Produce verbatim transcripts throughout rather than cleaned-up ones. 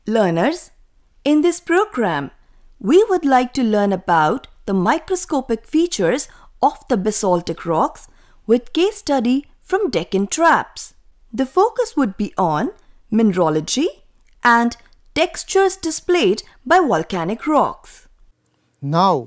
Learners, in this program, we would like to learn about the microscopic features of the basaltic rocks with case study from Deccan Traps. The focus would be on mineralogy and textures displayed by volcanic rocks. Now,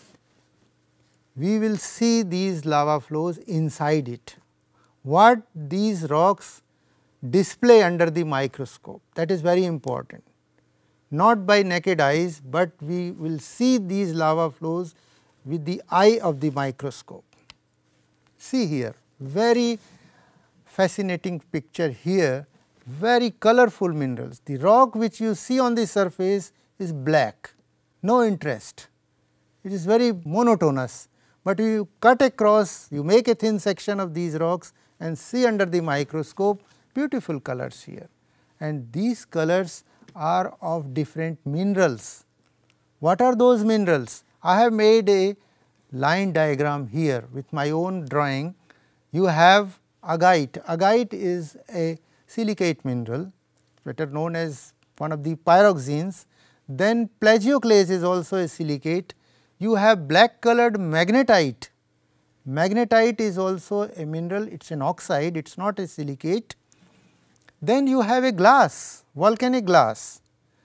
we will see these lava flows inside it. What these rocks display under the microscope, that is very important. Not by naked eyes, but we will see these lava flows with the eye of the microscope. See here, very fascinating picture here, very colorful minerals. The rock which you see on the surface is black, no interest. It is very monotonous, but you cut across, you make a thin section of these rocks and see under the microscope beautiful colors here. And these colors are of different minerals. What are those minerals? I have made a line diagram here with my own drawing. You have agate. Agate is a silicate mineral, better known as one of the pyroxenes. Then plagioclase is also a silicate. You have black colored magnetite. Magnetite is also a mineral, it is an oxide, it is not a silicate. Then you have a glass, volcanic glass.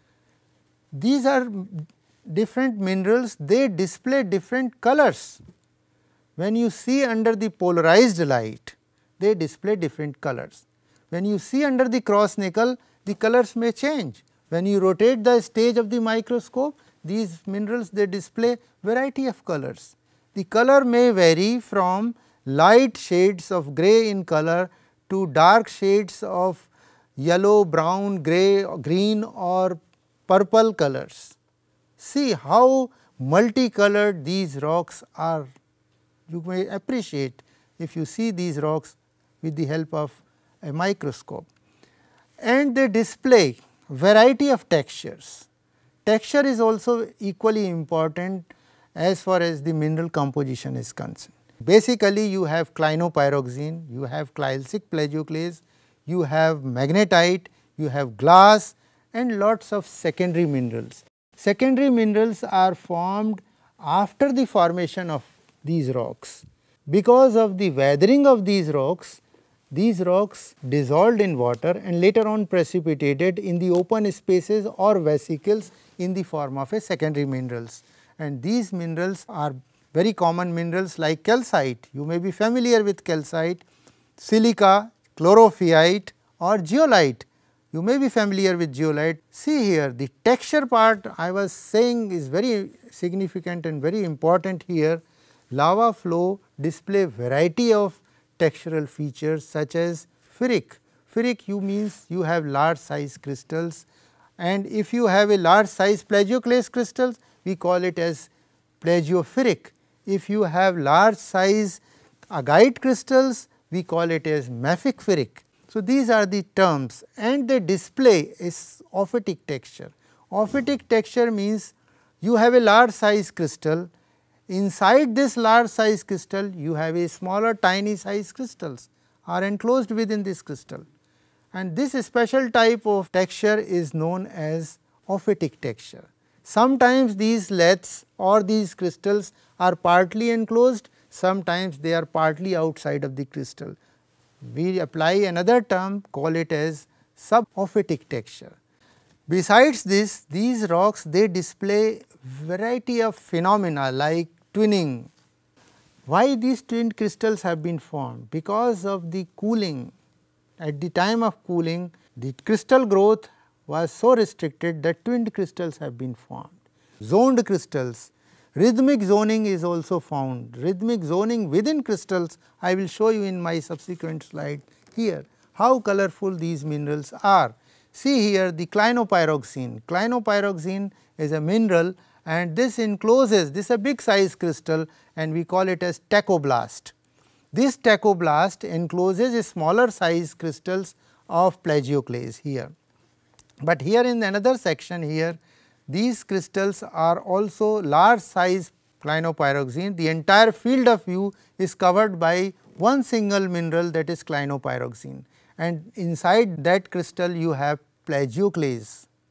These are different minerals, they display different colors. When you see under the polarized light, they display different colors. When you see under the cross nickel, the colors may change. When you rotate the stage of the microscope, these minerals they display variety of colors. The color may vary from light shades of gray in color to dark shades of yellow, brown, gray, green or purple colors. See how multicolored these rocks are. You may appreciate if you see these rocks with the help of a microscope. And they display variety of textures. Texture is also equally important as far as the mineral composition is concerned. Basically, you have clinopyroxene, you have clalcic plagioclase, you have magnetite, you have glass and lots of secondary minerals. Secondary minerals are formed after the formation of these rocks. Because of the weathering of these rocks, these rocks dissolved in water and later on precipitated in the open spaces or vesicles in the form of a secondary minerals. And these minerals are very common minerals like calcite. You may be familiar with calcite, silica, chlorophyite or zeolite. You may be familiar with zeolite. See here, the texture part I was saying is very significant and very important here. Lava flow display variety of textural features such as ferric. Ferric you means you have large size crystals, and if you have a large size plagioclase crystals, we call it as plagioferric. If you have large size agate crystals, we call it as mafic ferric. So, these are the terms and they display a ophitic texture. Ophitic texture means you have a large size crystal, inside this large size crystal you have a smaller tiny size crystals are enclosed within this crystal, and this special type of texture is known as ophitic texture. Sometimes these laths or these crystals are partly enclosed, sometimes they are partly outside of the crystal. We apply another term, call it as subophitic texture. Besides this, these rocks they display variety of phenomena like twinning. Why these twinned crystals have been formed? Because of the cooling. At the time of cooling, the crystal growth was so restricted that twinned crystals have been formed. Zoned crystals, rhythmic zoning is also found. Rhythmic zoning within crystals, I will show you in my subsequent slide here how colorful these minerals are. See here the clinopyroxene. Clinopyroxene is a mineral and this encloses, this is a big size crystal and we call it as tachoblast. This tachoblast encloses a smaller size crystals of plagioclase here. But here in another section here, these crystals are also large size clinopyroxene. The entire field of view is covered by one single mineral, that is clinopyroxene, and inside that crystal you have plagioclase.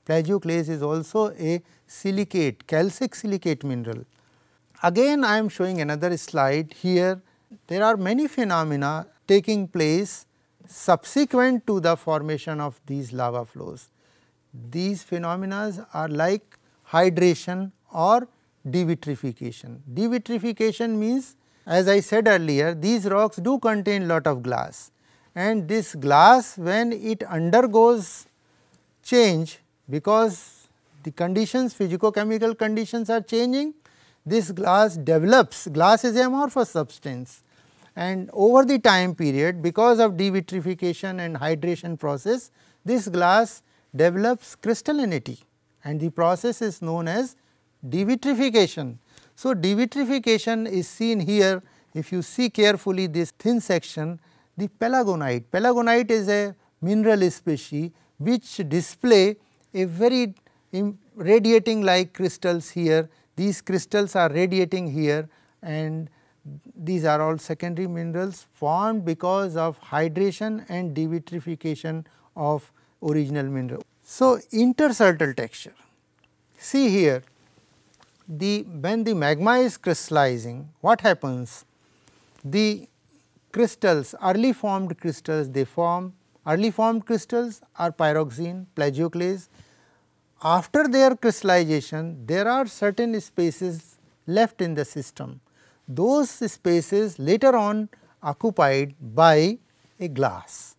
Plagioclase is also a silicate, calcic silicate mineral. Again I am showing another slide here. There are many phenomena taking place subsequent to the formation of these lava flows. These phenomena are like hydration or devitrification. Devitrification means, as I said earlier, these rocks do contain lot of glass, and this glass, when it undergoes change, because the conditions, physicochemical conditions are changing, this glass develops. Glass is a amorphous substance, and over the time period, because of devitrification and hydration process, this glass develops crystallinity, and the process is known as devitrification. So, devitrification is seen here. If you see carefully this thin section, the pelagonite. Pelagonite is a mineral species which display a very radiating like crystals here. These crystals are radiating here, and these are all secondary minerals formed because of hydration and devitrification of original mineral. So, intercertal texture. See here, the when the magma is crystallizing, what happens? The crystals, early formed crystals, they form early formed crystals are pyroxene, plagioclase. After their crystallization, there are certain spaces left in the system. Those spaces later on occupied by a glass,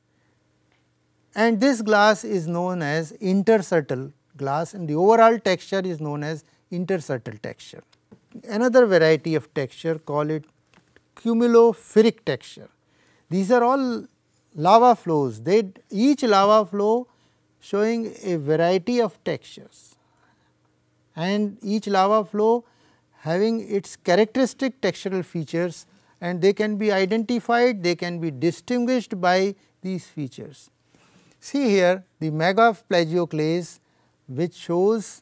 and this glass is known as intercertal glass, and the overall texture is known as intercertal texture. Another variety of texture, call it cumulopheric texture. These are all lava flows. They each lava flow showing a variety of textures, and each lava flow having its characteristic textural features, and they can be identified, they can be distinguished by these features. See here the mega of plagioclase, which shows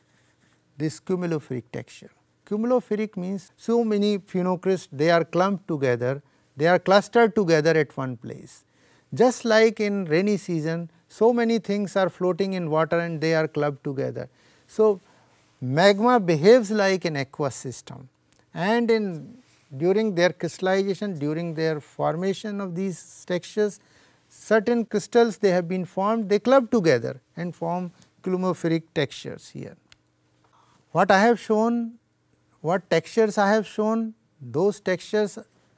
this cumulopheric texture. Cumulopheric means so many phenocrysts, they are clumped together, they are clustered together at one place. Just like in rainy season, so many things are floating in water and they are clubbed together. So, magma behaves like an aqueous system, and in during their crystallization, during their formation of these textures, certain crystals they have been formed, they club together and form cumulopheric textures here. What I have shown, what textures I have shown, those textures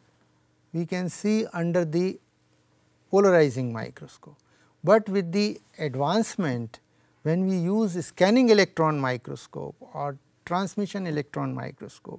we can see under the polarizing microscope, but with the advancement when we use scanning electron microscope or transmission electron microscope,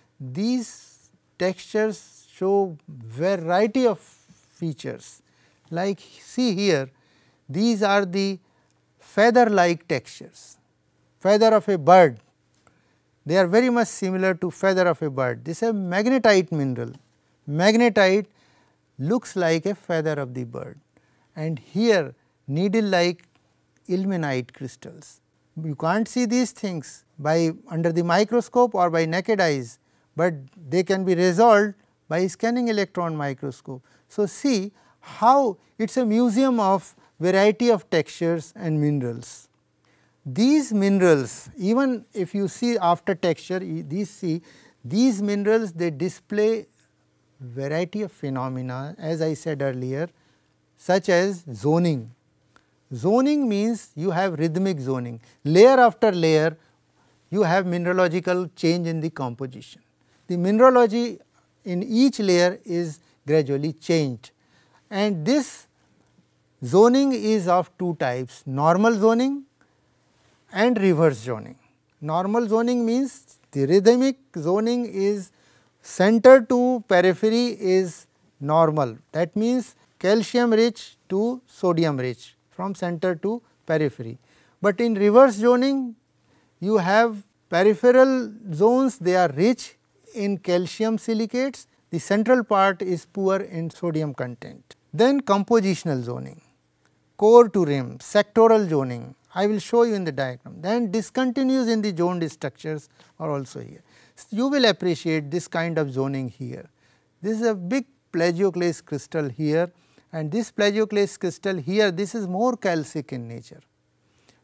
these textures show variety of features. Like see here, these are the feather like textures, feather of a bird, they are very much similar to feather of a bird. This is a magnetite mineral. Magnetite looks like a feather of the bird, and here needle like ilmenite crystals. You can't see these things by under the microscope or by naked eyes, but they can be resolved by scanning electron microscope. So, see how it is a museum of variety of textures and minerals. These minerals, even if you see after texture, these see these minerals, they display variety of phenomena, as I said earlier, such as zoning. Zoning means you have rhythmic zoning, layer after layer you have mineralogical change in the composition. The mineralogy in each layer is gradually changed, and this zoning is of two types: normal zoning and reverse zoning. Normal zoning means the rhythmic zoning is center to periphery is normal, that means calcium rich to sodium rich from center to periphery. But in reverse zoning you have peripheral zones, they are rich in calcium silicates, the central part is poor in sodium content. Then compositional zoning, core to rim, sectoral zoning, I will show you in the diagram. Then discontinuous in the zoned structures are also here. You will appreciate this kind of zoning here. This is a big plagioclase crystal here, and this plagioclase crystal here, this is more calcic in nature.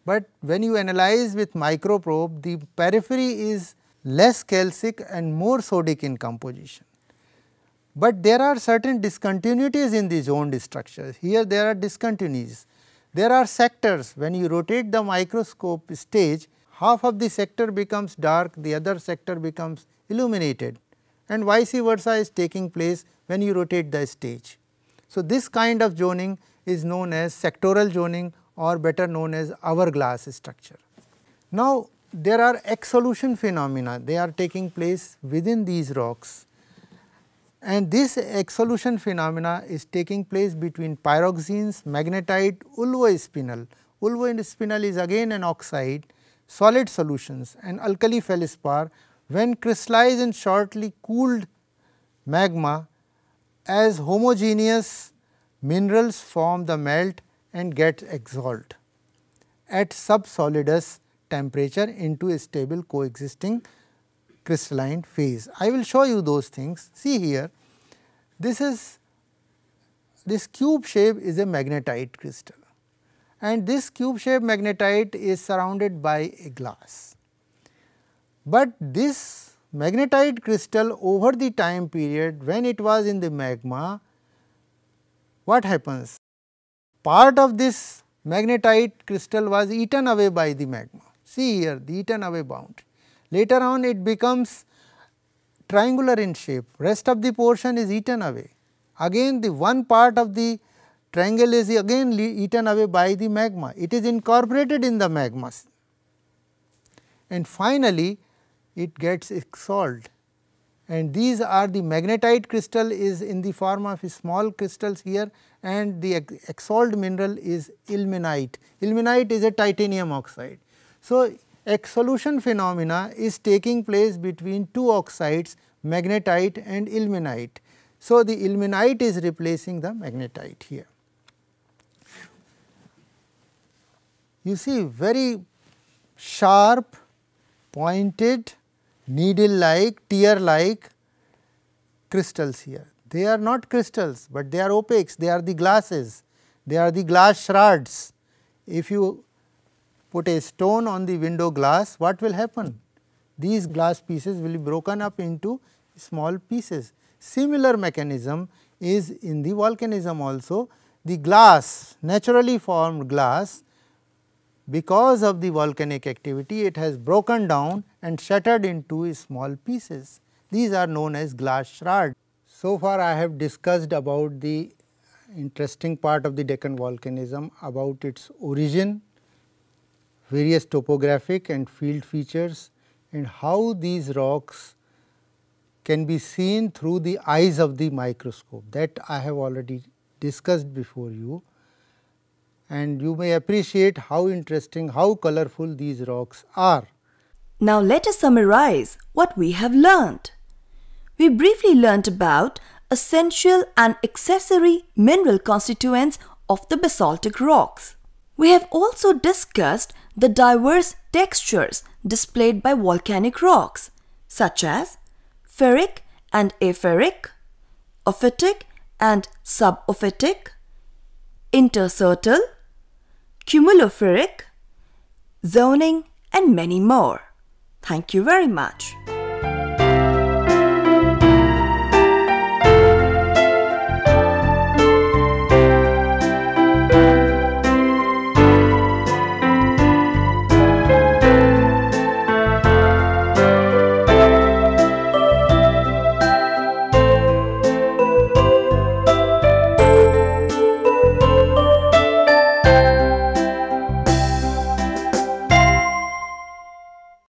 but when you analyze with microprobe, the periphery is less calcic and more sodic in composition. But there are certain discontinuities in the zoned structures. Here there are discontinuities. There are sectors. When you rotate the microscope stage, half of the sector becomes dark, the other sector becomes illuminated, and vice versa is taking place when you rotate the stage. So, this kind of zoning is known as sectoral zoning, or better known as hourglass structure. Now, there are exsolution phenomena, they are taking place within these rocks, and this exsolution phenomena is taking place between pyroxenes, magnetite, ulvospinel. Ulvospinel is again an oxide, solid solutions, and alkali feldspar when crystallized in shortly cooled magma as homogeneous minerals form the melt and get exalt at subsolidus temperature into a stable coexisting crystalline phase. I will show you those things. See here, this is this cube shape is a magnetite crystal, and this cube shape magnetite is surrounded by a glass. But this magnetite crystal over the time period when it was in the magma, what happens? Part of this magnetite crystal was eaten away by the magma. See here, the eaten away boundary. Later on it becomes triangular in shape, rest of the portion is eaten away. Again the one part of the triangle is again eaten away by the magma, it is incorporated in the magma, and finally it gets exalt, and these are the magnetite crystal is in the form of small crystals here, and the exalt mineral is ilmenite. Ilmenite is a titanium oxide. So, exsolution phenomena is taking place between two oxides, magnetite and ilmenite. So, the ilmenite is replacing the magnetite here. You see very sharp, pointed, needle like, tear like crystals here. They are not crystals, but they are opaques, they are the glasses, they are the glass shards. If you put a stone on the window glass, what will happen? These glass pieces will be broken up into small pieces. Similar mechanism is in the volcanism also. The glass, naturally formed glass, because of the volcanic activity, it has broken down and shattered into small pieces. These are known as glass shards. So far I have discussed about the interesting part of the Deccan volcanism, about its origin, various topographic and field features, and how these rocks can be seen through the eyes of the microscope. That I have already discussed before you, and you may appreciate how interesting, how colorful these rocks are. Now let us summarize what we have learned. We briefly learnt about essential and accessory mineral constituents of the basaltic rocks. We have also discussed the diverse textures displayed by volcanic rocks, such as ferric and aferric, ophitic and subophitic, intercertal, cumuloferric, zoning, and many more. Thank you very much.